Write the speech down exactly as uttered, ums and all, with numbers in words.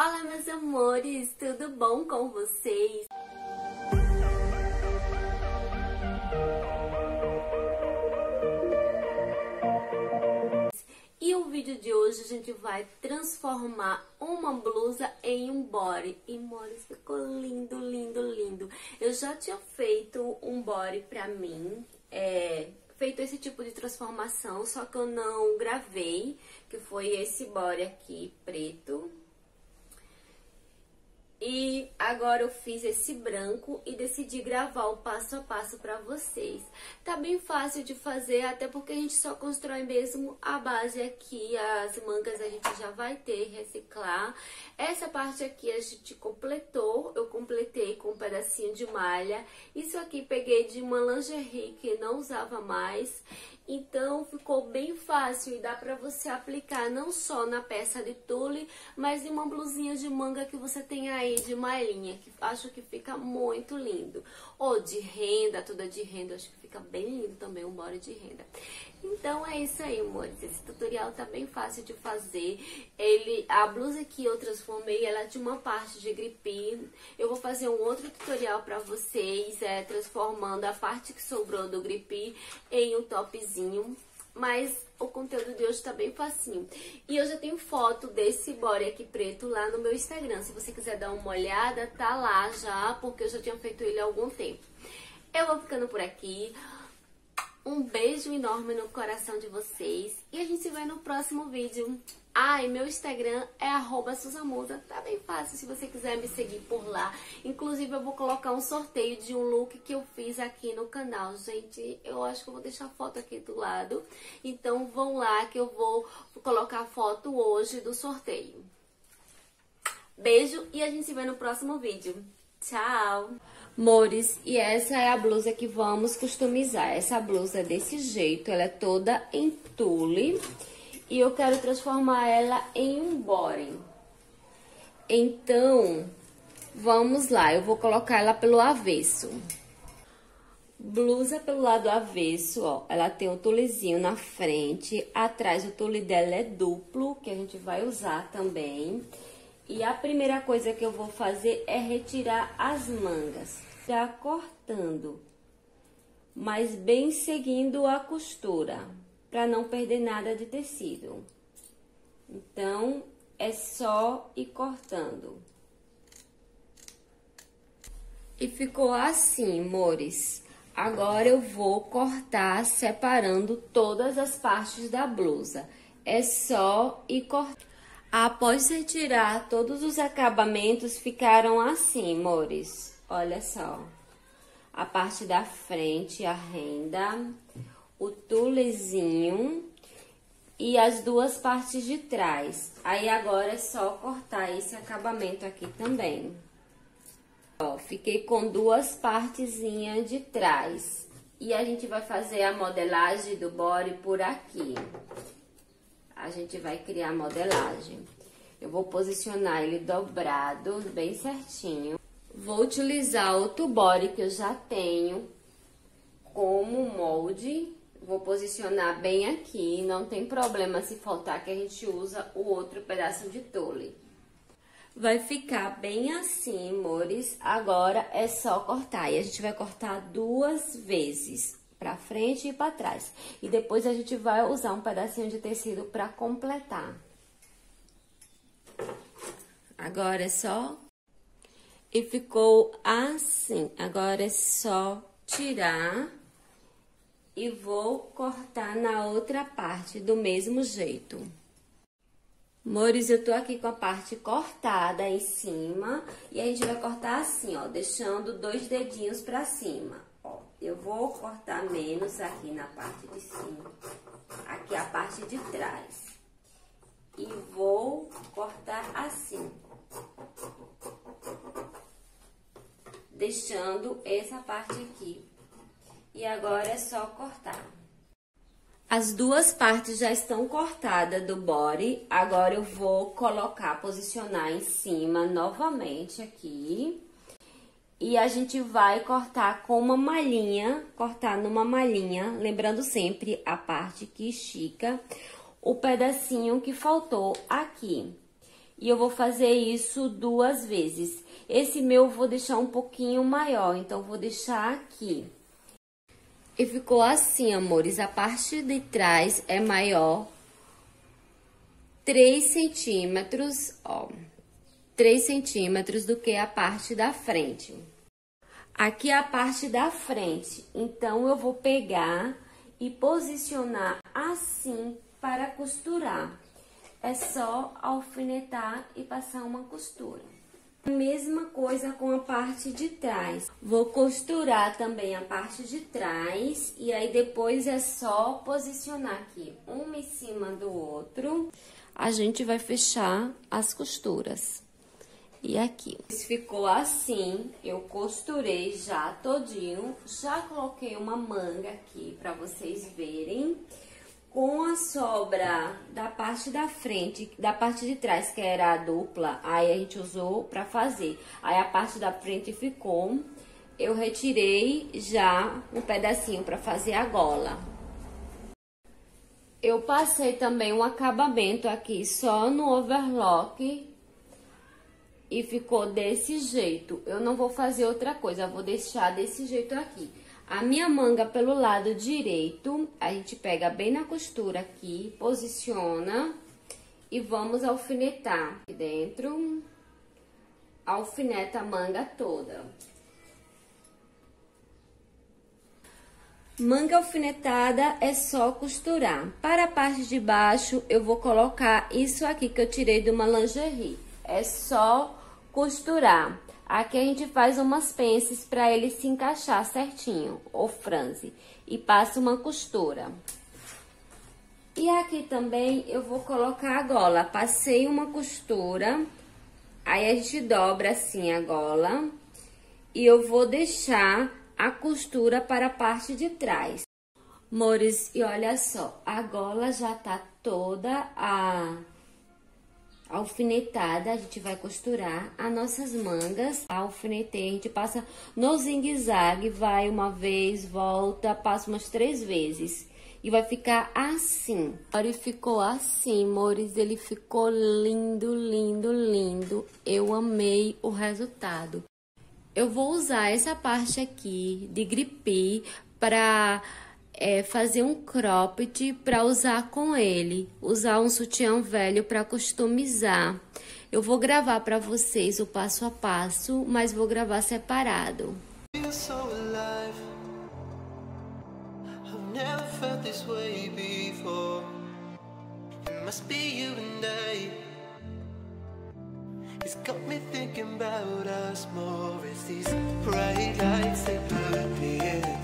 Olá, meus amores, tudo bom com vocês? E o vídeo de hoje a gente vai transformar uma blusa em um body. E, amores, ficou lindo, lindo, lindo. Eu já tinha feito um body pra mim, é... feito esse tipo de transformação, só que eu não gravei, que foi esse body aqui, preto. E agora eu fiz esse branco e decidi gravar o passo a passo pra vocês. Tá bem fácil de fazer, até porque a gente só constrói mesmo a base aqui. As mangas a gente já vai ter, reciclar. Essa parte aqui a gente completou, eu completei com um pedacinho de malha. Isso aqui peguei de uma lingerie que não usava mais. Então ficou bem fácil e dá pra você aplicar não só na peça de tule, mas em uma blusinha de manga que você tem aí de malhinha, que acho que fica muito lindo. Ou de renda, toda de renda, acho que fica bem lindo também um body de renda. Então é isso aí, amores. Esse tutorial tá bem fácil de fazer. Ele, a blusa que eu transformei, ela tinha uma parte de gripe. Eu vou fazer um outro tutorial pra vocês, é, transformando a parte que sobrou do gripe em um topzinho. Mas o conteúdo de hoje tá bem facinho. E eu já tenho foto desse body aqui preto lá no meu Instagram. Se você quiser dar uma olhada, tá lá já, porque eu já tinha feito ele há algum tempo. Eu vou ficando por aqui. Um beijo enorme no coração de vocês. E a gente se vê no próximo vídeo. Ah, e meu Instagram é arroba susamusa. Tá bem fácil se você quiser me seguir por lá. Inclusive eu vou colocar um sorteio de um look que eu fiz aqui no canal. Gente, eu acho que eu vou deixar a foto aqui do lado. Então vão lá que eu vou colocar a foto hoje do sorteio. Beijo e a gente se vê no próximo vídeo. Tchau! Amores, e essa é a blusa que vamos customizar. Essa blusa é desse jeito, ela é toda em tule. E eu quero transformar ela em um body. Então, vamos lá, eu vou colocar ela pelo avesso. Blusa pelo lado avesso, ó, ela tem um tulezinho na frente. Atrás o tule dela é duplo, que a gente vai usar também. E a primeira coisa que eu vou fazer é retirar as mangas, já cortando, mas bem seguindo a costura, para não perder nada de tecido. Então, é só ir cortando. E ficou assim, amores. Agora eu vou cortar separando todas as partes da blusa. É só ir cortando. Após retirar todos os acabamentos, ficaram assim, amores. Olha só. A parte da frente, a renda, o tulezinho e as duas partes de trás. Aí agora é só cortar esse acabamento aqui também. Ó, fiquei com duas partezinhas de trás. E a gente vai fazer a modelagem do body por aqui. A gente vai criar a modelagem. Eu vou posicionar ele dobrado, bem certinho. Vou utilizar outro body que eu já tenho como molde. Vou posicionar bem aqui, não tem problema se faltar que a gente usa o outro pedaço de tule. Vai ficar bem assim, amores. Agora é só cortar. E a gente vai cortar duas vezes. Pra frente e pra trás. E depois a gente vai usar um pedacinho de tecido pra completar. Agora é só... E ficou assim. Agora é só tirar. E vou cortar na outra parte do mesmo jeito. Amores, eu tô aqui com a parte cortada em cima. E a gente vai cortar assim, ó. Deixando dois dedinhos pra cima. Eu vou cortar menos aqui na parte de cima, aqui a parte de trás. E vou cortar assim, deixando essa parte aqui. E agora é só cortar. As duas partes já estão cortadas do body. Agora eu vou colocar, posicionar em cima novamente aqui. E a gente vai cortar com uma malhinha, cortar numa malhinha, lembrando sempre a parte que estica, o pedacinho que faltou aqui. E eu vou fazer isso duas vezes. Esse meu eu vou deixar um pouquinho maior, então vou deixar aqui. E ficou assim, amores, a parte de trás é maior, três centímetros, ó, três centímetros do que a parte da frente. Aqui é a parte da frente, então eu vou pegar e posicionar assim para costurar. É só alfinetar e passar uma costura. Mesma coisa com a parte de trás. Vou costurar também a parte de trás e aí depois é só posicionar aqui, um em cima do outro. A gente vai fechar as costuras. E aqui. Ficou assim, eu costurei já todinho, já coloquei uma manga aqui pra vocês verem. Com a sobra da parte da frente, da parte de trás, que era a dupla, aí a gente usou pra fazer. Aí a parte da frente ficou, eu retirei já um pedacinho pra fazer a gola. Eu passei também um acabamento aqui só no overlock e ficou desse jeito. Eu não vou fazer outra coisa, eu vou deixar desse jeito aqui. A minha manga pelo lado direito, a gente pega bem na costura aqui, posiciona e vamos alfinetar aqui dentro. Alfineta a manga toda. Manga alfinetada é só costurar. Para a parte de baixo, eu vou colocar isso aqui que eu tirei de uma lingerie. É só costurar. Aqui a gente faz umas pences para ele se encaixar certinho, ou franze, e passa uma costura. E aqui também eu vou colocar a gola. Passei uma costura, aí a gente dobra assim a gola, e eu vou deixar a costura para a parte de trás. Amores, e olha só, a gola já tá toda a... alfinetada, a gente vai costurar as nossas mangas. Alfinetei, a gente passa no zigue-zague, vai uma vez, volta, passa umas três vezes. E vai ficar assim. Agora ficou assim, amores, ele ficou lindo, lindo, lindo. Eu amei o resultado. Eu vou usar essa parte aqui de gripe para... É, fazer um cropped para usar com ele, usar um sutiã velho para customizar. Eu vou gravar para vocês o passo a passo, mas vou gravar separado. It's got me thinking about us more as these bright lights they put me in.